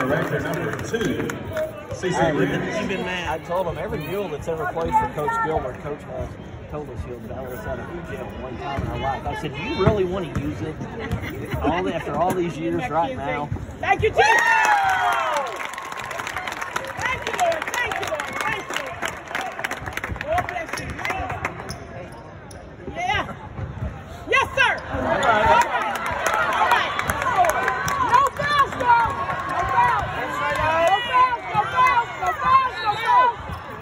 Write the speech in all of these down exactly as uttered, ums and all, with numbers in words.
director number two, C C Rivers. You've been mad. I told him every mule that's ever played for Coach Gilbert, Coach has told us he'll bail us out of jail one time in our life. I said, do you really want to use it? All the, after all these years right now. Thank you, Jesus! Thank you, Lord. Thank you, Lord. Thank you, Lord. Lord bless you. Yeah. Yes, sir. All right. All right. All right. No fouls, girl. No fouls. No fouls. No fouls. No fouls. No fouls.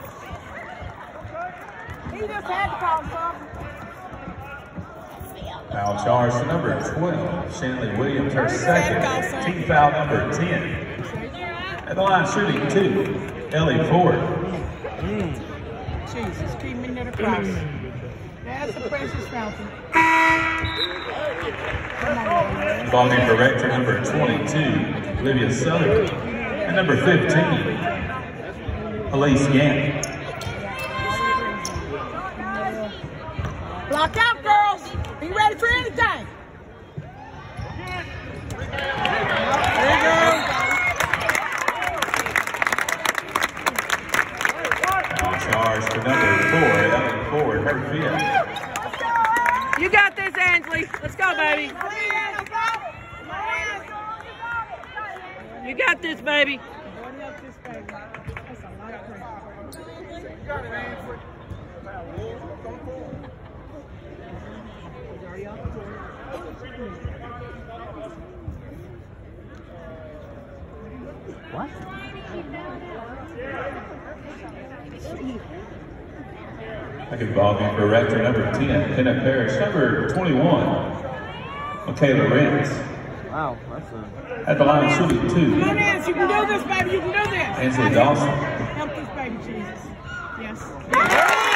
He just had to call something. Foul charge to number twenty, Shanley Williams, her second, team foul number ten. At the line shooting two, Ellie Ford. Mm. Jesus, keep me near the cross. That's the precious fountain. Ball game director number twenty-two, Olivia Southern. And number fifteen, Elise Gant. Block out, girls. Be ready for anything. There you go. Foul charge to number four, Ellie Ford, her fifth. You got this, Ansley. Let's go, baby. You got this, baby. What? Second ball game director number ten, Kenna Parrish. Number twenty-one, Michaela Rentz. Wow, that's a... At the line shooting two, Come on, Nancy. You can do this, baby. You can do this. Ansley Dawson. Help this baby, Jesus. Yes.